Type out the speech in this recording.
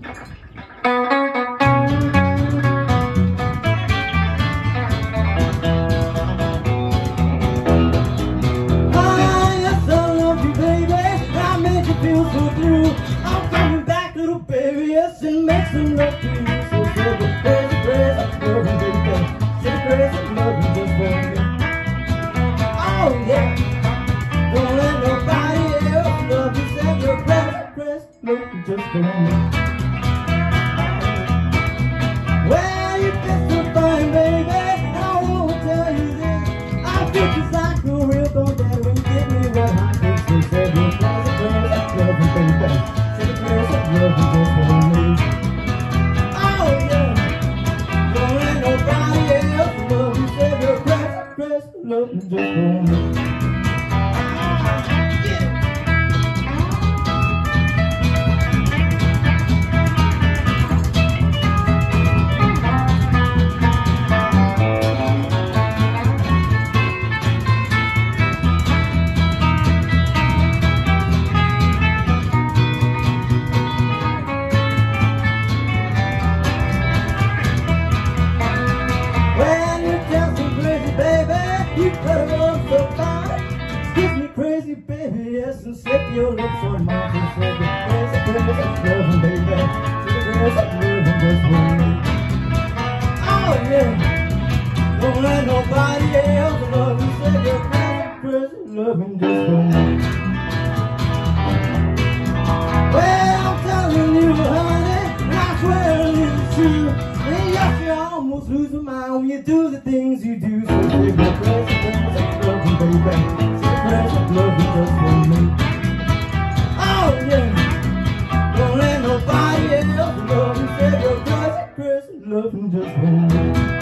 I'm coming back, little baby, yes, and make some love to you. So say the crazy, crazy, loving, baby. Say the crazy, loving just for me. Oh, yeah. Don't let nobody else love you. Say the crazy, crazy, loving just for me. Well, you feel so fine, baby. I wanna tell you this. I feel just like a real gold daddy when you give me what I think. So say the crazy, crazy, loving, baby. Loving just for me. Oh yeah. Don't let nobody else love you. Say your crazy, loving just for me. You better love so fine. Kiss me crazy, baby, yes, and slip your lips on mine. And say the crazy, crazy, loving, baby. Say the crazy, loving just for me. Oh yeah. Don't let nobody else love you. Say the crazy, crazy, loving just for me. Well, I'm telling you, honey, I swear it's true. And yes, you almost lose your mind when you do the things you do. So say the crazy, loving, baby. Say the crazy, loving just for me. Oh yeah. Don't let nobody else love you. Say the crazy, crazy, loving just for me.